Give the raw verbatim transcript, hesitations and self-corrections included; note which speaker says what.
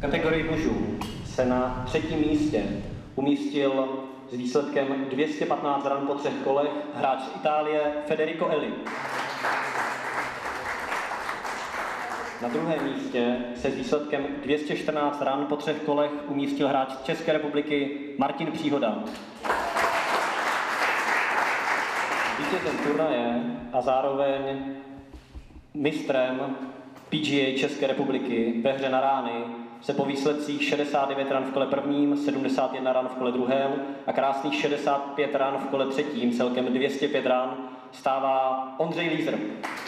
Speaker 1: kategorii mužů se na třetím místě umístil s výsledkem dvě stě patnáct ran po třech kolech hráč z Itálie Federico Eli. Na druhém místě se s výsledkem dvě stě čtrnáct ran po třech kolech umístil hráč z České republiky Martin Příhoda. Vítězem turnaje a zároveň mistrem P G A České republiky ve hře na rány se po výsledcích šedesát devět ran v kole prvním, sedmdesát jedna ran v kole druhém a krásných šedesát pět ran v kole třetím, celkem dvě stě pět ran, stává Ondřej Lízr.